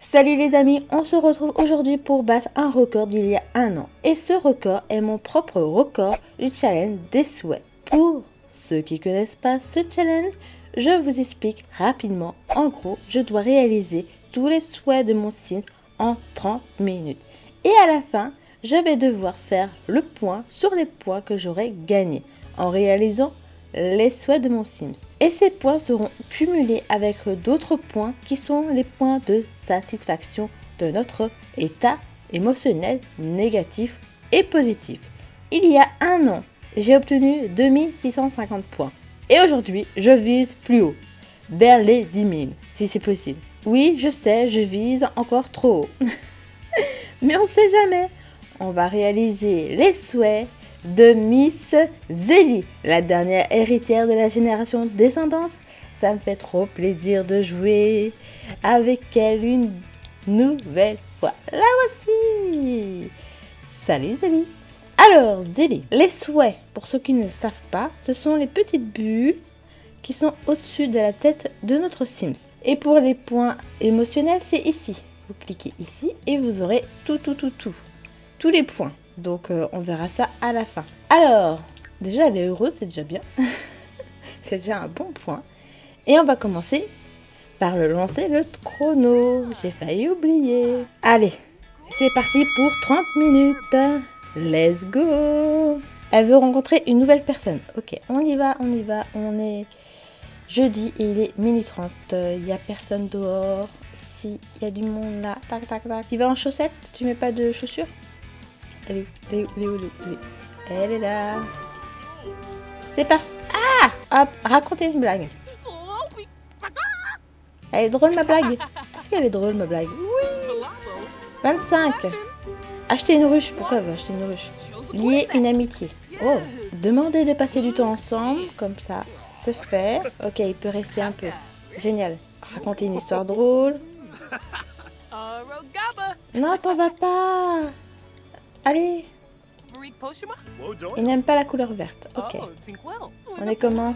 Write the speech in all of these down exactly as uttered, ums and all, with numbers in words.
Salut les amis, on se retrouve aujourd'hui pour battre un record d'il y a un an. Et ce record est mon propre record du challenge des souhaits. Pour ceux qui ne connaissent pas ce challenge, je vous explique rapidement. En gros, je dois réaliser tous les souhaits de mon Sims en trente minutes. Et à la fin, je vais devoir faire le point sur les points que j'aurai gagnés en réalisant les souhaits de mon Sims. Et ces points seront cumulés avec d'autres points qui sont les points de satisfaction de notre état émotionnel négatif et positif. Il y a un an, j'ai obtenu deux mille six cent cinquante points. Et aujourd'hui, je vise plus haut, vers les dix mille, si c'est possible. Oui, je sais, je vise encore trop haut. Mais on sait jamais. On va réaliser les souhaits de Miss Zélie, la dernière héritière de la génération Descendance. Ça me fait trop plaisir de jouer avec elle une nouvelle fois. La voici. Salut Zélie. Alors Zélie, les souhaits, pour ceux qui ne savent pas, ce sont les petites bulles qui sont au-dessus de la tête de notre Sims. Et pour les points émotionnels, c'est ici. Vous cliquez ici et vous aurez tout, tout, tout, tout. Tous les points. Donc euh, on verra ça à la fin. Alors, déjà elle est heureuse, c'est déjà bien. C'est déjà un bon point. Et on va commencer par le lancer le chrono. J'ai failli oublier. Allez, c'est parti pour trente minutes. Let's go. Elle veut rencontrer une nouvelle personne. Ok, on y va, on y va. On est jeudi et il est minuit trente. Il n'y a personne dehors. Si, il y a du monde là. Tac, tac, tac. Tu vas en chaussettes? Tu mets pas de chaussures? Elle est où? Elle est où? Elle est où? Elle est où? Elle est là. C'est parti. Ah! Hop, racontez une blague. Elle est drôle ma blague. Est-ce qu'elle est drôle ma blague? Oui. vingt-cinq. Acheter une ruche. Pourquoi elle veut acheter une ruche? Lier une amitié. Oh. Demander de passer du temps ensemble. Comme ça, c'est fait. Ok, il peut rester un peu. Génial. Raconter une histoire drôle. Non, t'en vas pas. Allez. Il n'aime pas la couleur verte. Ok. On est comment?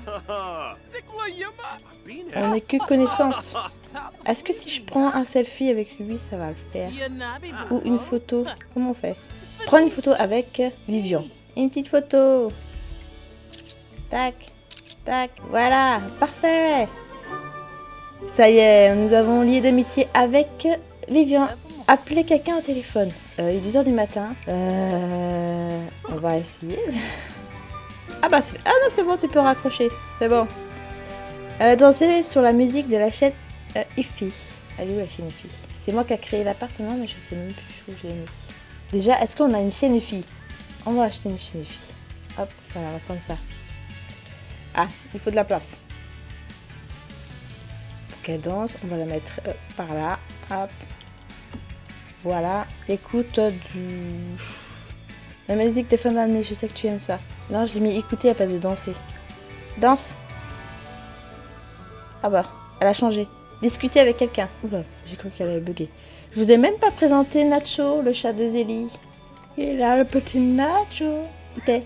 On est que connaissance. Est-ce que si je prends un selfie avec lui, ça va le faire? Ou une photo? Comment on fait? Prends une photo avec Vivian. Une petite photo. Tac. Tac. Voilà. Parfait. Ça y est, nous avons lié d'amitié avec Vivian. Appelez quelqu'un au téléphone. Euh, il est deux heures du matin. Euh, on va essayer. Ah bah ah non, c'est bon, tu peux raccrocher. C'est bon. Euh, danser sur la musique de la chaîne euh, Ifi. Elle est où la chaîne Ifi? C'est moi qui a créé l'appartement, mais je sais même plus où je l'ai mis. Déjà, est-ce qu'on a une chaîne Ifi? On va acheter une chaîne Ifi. Hop, voilà, on va prendre ça. Ah, il faut de la place. Pour qu'elle danse, on va la mettre euh, par là. Hop. Voilà, écoute du... la musique de fin d'année, je sais que tu aimes ça. Non, je l'ai mis écouter à place de danser. Danse. Ah bah, elle a changé. Discuter avec quelqu'un. Oula, j'ai cru qu'elle avait bugué. Je vous ai même pas présenté Nacho, le chat de Zélie. Il est là, le petit Nacho. T'es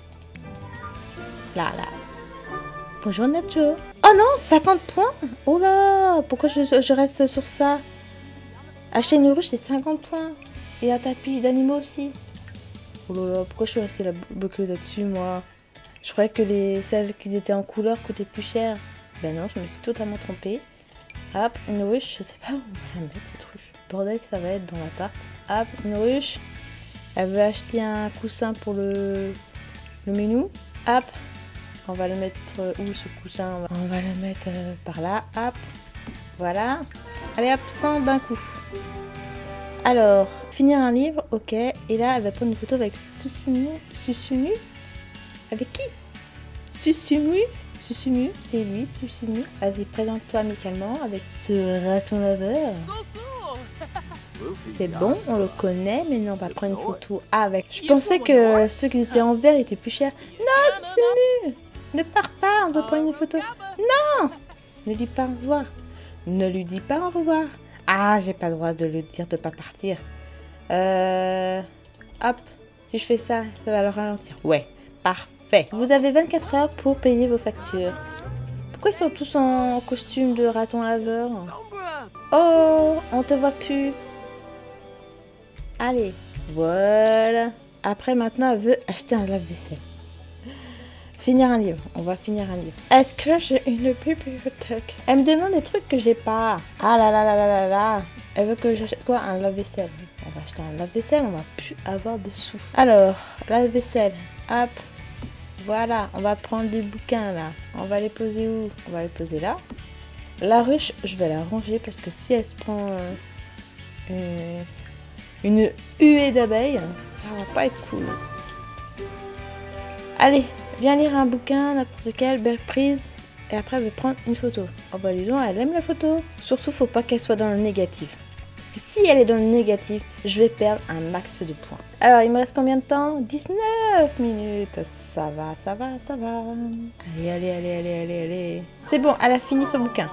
là, là. Bonjour Nacho. Oh non, cinquante points. Oh là, pourquoi je, je reste sur ça? Acheter une ruche, c'est cinquante points. Et un tapis d'animaux aussi. Oh là là, pourquoi je suis restée là bloquée là-dessus, moi? Je croyais que les celles qui étaient en couleur coûtaient plus cher. Ben non, je me suis totalement trompée. Hop, une ruche, je sais pas où on va la mettre cette ruche. Bordel que ça va être dans l'appart. Hop, une ruche. Elle veut acheter un coussin pour le, le menu. Hop, on va le mettre où ce coussin? On va le mettre euh, par là. Hop, voilà. Allez hop, cent d'un coup. Alors, finir un livre, ok. Et là, elle va prendre une photo avec Susumu. Susumu? Avec qui? Susumu? Susumu, c'est lui, Susumu. Vas-y, présente-toi amicalement avec ce raton laveur. C'est bon, on le connaît, mais non, on va prendre une photo avec. Je pensais que ceux qui étaient en vert étaient plus chers. Non, Susumu! Ne pars pas, on veut prendre une photo. Non! Ne dis pas au revoir. Ne lui dis pas au revoir. Ah, j'ai pas le droit de lui dire de pas partir. Euh... Hop. Si je fais ça, ça va le ralentir. Ouais, parfait. Vous avez vingt-quatre heures pour payer vos factures. Pourquoi ils sont tous en costume de raton laveur? Oh, on te voit plus. Allez, voilà. Après, maintenant, elle veut acheter un lave-vaisselle. Finir un livre. On va finir un livre. Est-ce que j'ai une bibliothèque? Elle me demande des trucs que j'ai pas. Ah là là là là là là. Elle veut que j'achète quoi? Un lave-vaisselle. On va acheter un lave-vaisselle, on va plus avoir de sous. Alors, lave-vaisselle. Hop. Voilà, on va prendre des bouquins là. On va les poser où? On va les poser là. La ruche, je vais la ranger parce que si elle se prend euh, une, une huée d'abeilles, ça va pas être cool. Allez, viens lire un bouquin, n'importe quel, belle prise. Et après, elle va prendre une photo. Oh bah dis donc, elle aime la photo. Surtout, faut pas qu'elle soit dans le négatif. Parce que si elle est dans le négatif, je vais perdre un max de points. Alors, il me reste combien de temps? dix-neuf minutes. Ça va, ça va, ça va. Allez, allez, allez, allez, allez, allez. C'est bon, elle a fini son bouquin.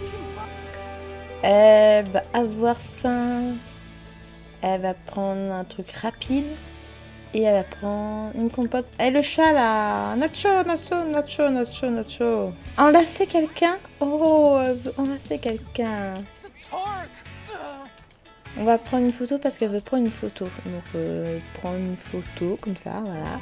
Elle va avoir faim. Elle va prendre un truc rapide. Et elle va prendre une compote. Et le chat là. Nacho, Nacho, Nacho, Nacho, Nacho. Enlacer quelqu'un? Oh, elle veut enlacer quelqu'un. On va prendre une photo parce qu'elle veut prendre une photo. Donc, euh, prendre une photo comme ça, voilà.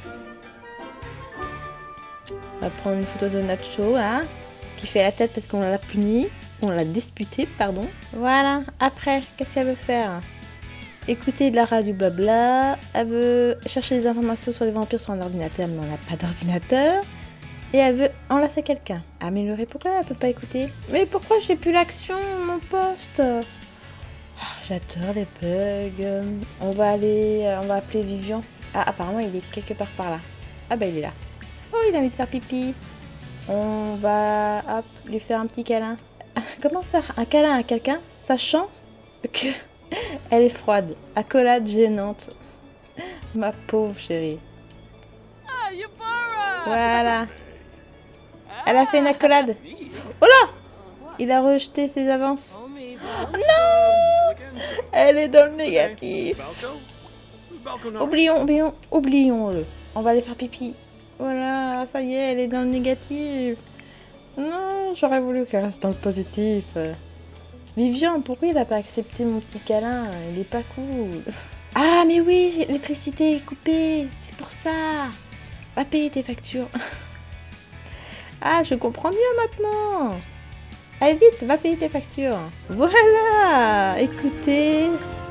On va prendre une photo de Nacho, hein, qui fait la tête parce qu'on l'a puni. On l'a disputé, pardon. Voilà. Après, qu'est-ce qu'elle veut faire? Écouter de la radio blabla. Elle veut chercher des informations sur les vampires sur un ordinateur, mais on n'a pas d'ordinateur. Et elle veut enlacer quelqu'un. Améliorer. Pourquoi elle peut pas écouter? Mais pourquoi j'ai plus l'action, mon poste? Oh, j'adore les bugs. On va aller, on va appeler Vivian. Ah, apparemment, il est quelque part par là. Ah bah, il est là. Oh, il a envie de faire pipi. On va, hop, lui faire un petit câlin. Comment faire un câlin à quelqu'un, sachant que elle est froide, accolade gênante. Ma pauvre chérie. Voilà. Elle a fait une accolade. Oh là! Il a rejeté ses avances. Non! Elle est dans le négatif. Oublions, oublions, oublions-le. On va aller faire pipi. Voilà, ça y est, elle est dans le négatif. Non, j'aurais voulu qu'elle reste dans le positif. Vivian, pourquoi il n'a pas accepté mon petit câlin? Il est pas cool. Ah, mais oui, l'électricité est coupée. C'est pour ça. Va payer tes factures. Ah, je comprends mieux maintenant. Allez vite, va payer tes factures. Voilà. Écoutez.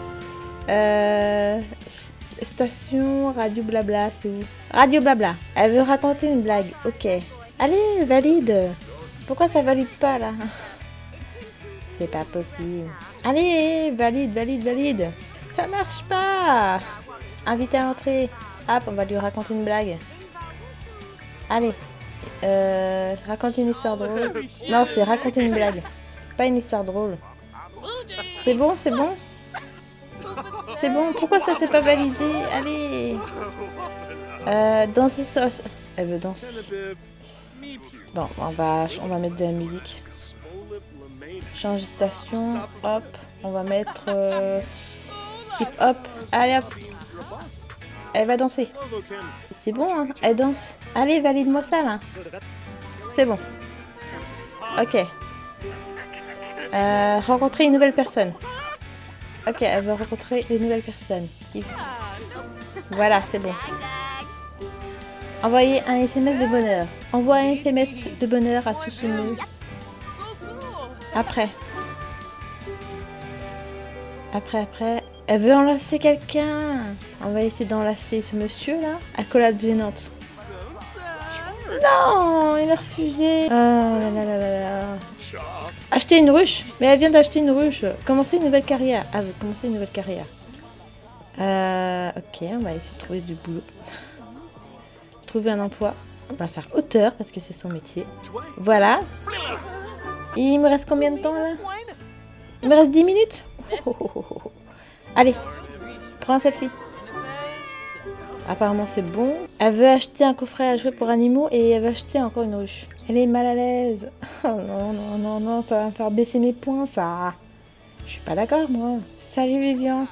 Euh, station Radio Blabla, c'est où? Radio Blabla. Elle veut raconter une blague. Ok. Allez, valide. Pourquoi ça valide pas là? C'est pas possible. Allez, valide, valide, valide. Ça marche pas. Invité à entrer. Hop, on va lui raconter une blague. Allez. Euh, raconter une histoire drôle. Non, c'est raconter une blague. Pas une histoire drôle. C'est bon, c'est bon. C'est bon. Pourquoi ça s'est pas validé? Allez. Euh, danser sur... Elle veut danser. Bon, on va, on va mettre de la musique. Change de station. Hop. On va mettre... Euh, hip hop. Allez hop. Elle va danser. C'est bon, hein? Elle danse. Allez, valide-moi ça, là. C'est bon. Ok. Euh, rencontrer une nouvelle personne. Ok, elle veut rencontrer une nouvelle personne. Voilà, c'est bon. Envoyer un S M S de bonheur. Envoie un S M S de bonheur à Susumu. Après. Après, après. Elle veut enlacer quelqu'un. On va essayer d'enlacer ce monsieur là. Accolade gênante. Non, il a refusé. Oh là là là là là. Acheter une ruche. Mais elle vient d'acheter une ruche. Commencer une nouvelle carrière. Ah, elle veut commencer une nouvelle carrière. Euh, ok, on va essayer de trouver du boulot. Trouver un emploi. On va faire auteur parce que c'est son métier. Voilà. Et il me reste combien de temps là? Il me reste dix minutes. Oh, oh, oh, oh. Allez, prends un selfie. Apparemment c'est bon. Elle veut acheter un coffret à jouer pour animaux et elle veut acheter encore une ruche. Elle est mal à l'aise. Oh non, non, non, non, ça va me faire baisser mes points ça. Je suis pas d'accord moi. Salut Vivian.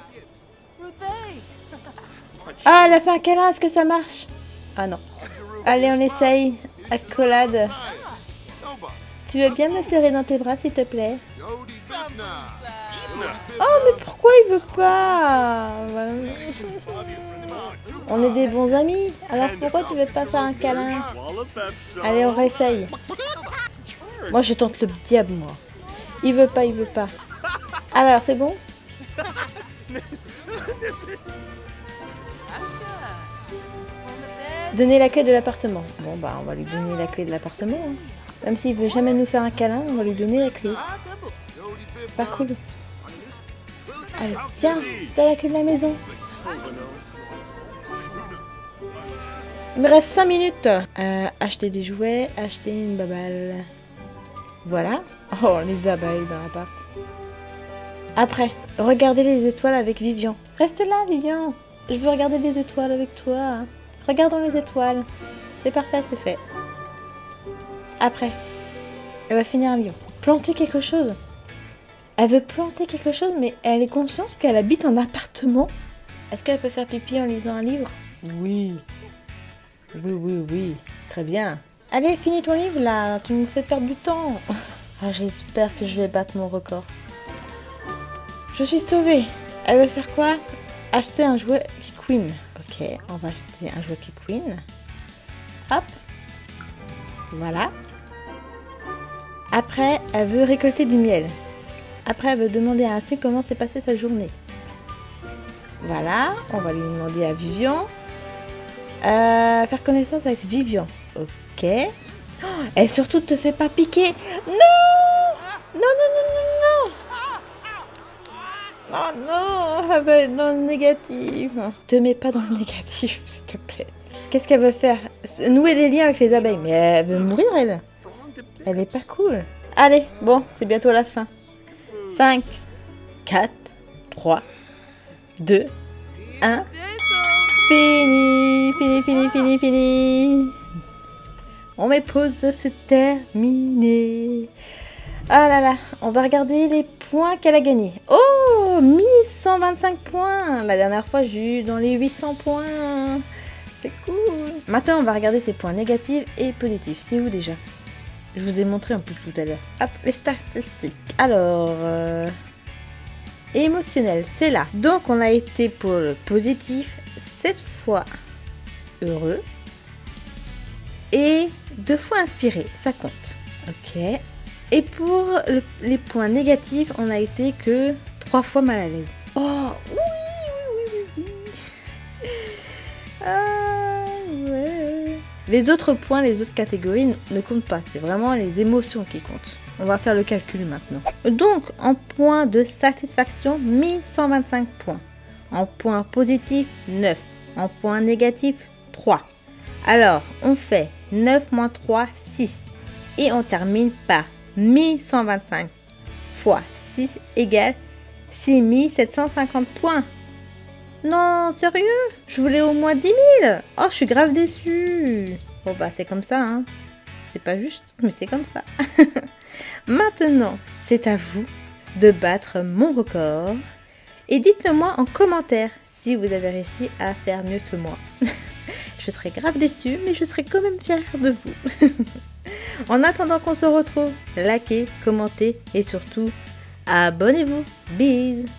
Ah, elle a fait un câlin, est-ce que ça marche? Ah non. Allez, on essaye. Accolade. Tu veux bien me serrer dans tes bras, s'il te plaît? Oh, mais pourquoi il veut pas? On est des bons amis. Alors pourquoi tu veux pas faire un câlin? Allez, on réessaye. Moi, je tente le diable, moi. Il veut pas, il veut pas. Alors, c'est bon? Donner la clé de l'appartement. Bon, bah, on va lui donner la clé de l'appartement. Hein. Même s'il veut jamais nous faire un câlin, on va lui donner la clé. Pas cool. Allez, tiens, t'as la clé de la maison. Il me reste cinq minutes. Euh, acheter des jouets, acheter une baballe. Voilà. Oh, les abeilles dans l'appart. Après, regarder les étoiles avec Vivian. Reste là, Vivian. Je veux regarder les étoiles avec toi. Regardons les étoiles. C'est parfait, c'est fait. Après, elle va finir un livre. Planter quelque chose. Elle veut planter quelque chose, mais elle est consciente qu'elle habite en appartement. Est-ce qu'elle peut faire pipi en lisant un livre? Oui. Oui, oui, oui. Très bien. Allez, finis ton livre, là. Tu me fais perdre du temps. Ah, j'espère que je vais battre mon record. Je suis sauvée. Elle veut faire quoi? Acheter un jouet qui queen. Ok, on va acheter un jouet qui queen. Hop. Voilà. Après, elle veut récolter du miel. Après, elle veut demander à Assez comment s'est passée sa journée. Voilà, on va lui demander à Vivian. Euh, faire connaissance avec Vivian. Ok. Oh, et surtout, te fais pas piquer. Non! Non, non, non, non, non! Oh non, elle va être dans le négatif. Te mets pas dans le négatif, s'il te plaît. Qu'est-ce qu'elle veut faire? Nouer des liens avec les abeilles. Mais elle veut mourir, elle. Elle est pas cool. Allez, bon, c'est bientôt la fin. cinq, quatre, trois, deux, un. Fini, fini, fini, fini, fini. On met pause, c'est terminé. Ah là là, on va regarder les points qu'elle a gagnés. Oh, mille cent vingt-cinq points. La dernière fois, j'ai eu dans les huit cents points. C'est cool. Maintenant, on va regarder ses points négatifs et positifs. C'est où déjà? Je vous ai montré un peu tout à l'heure. Hop, les statistiques. Alors, euh, émotionnel, c'est là. Donc, on a été pour le positif, sept fois heureux et deux fois inspiré. Ça compte. Ok. Et pour le, les points négatifs, on a été que trois fois mal à l'aise. Oh, oui, oui, oui, oui. Ah, ouais. Les autres points, les autres catégories ne comptent pas. C'est vraiment les émotions qui comptent. On va faire le calcul maintenant. Donc, en points de satisfaction, mille cent vingt-cinq points. En points positifs, neuf. En points négatifs, trois. Alors, on fait neuf moins trois, six. Et on termine par mille cent vingt-cinq fois six égale six mille sept cent cinquante points. Non, sérieux? Je voulais au moins dix mille. Oh, je suis grave déçue. Bon, bah, c'est comme ça, hein. C'est pas juste, mais c'est comme ça. Maintenant, c'est à vous de battre mon record. Et dites-le moi en commentaire si vous avez réussi à faire mieux que moi. Je serais grave déçue, mais je serais quand même fière de vous. En attendant qu'on se retrouve, likez, commentez et surtout, abonnez-vous. Bisous.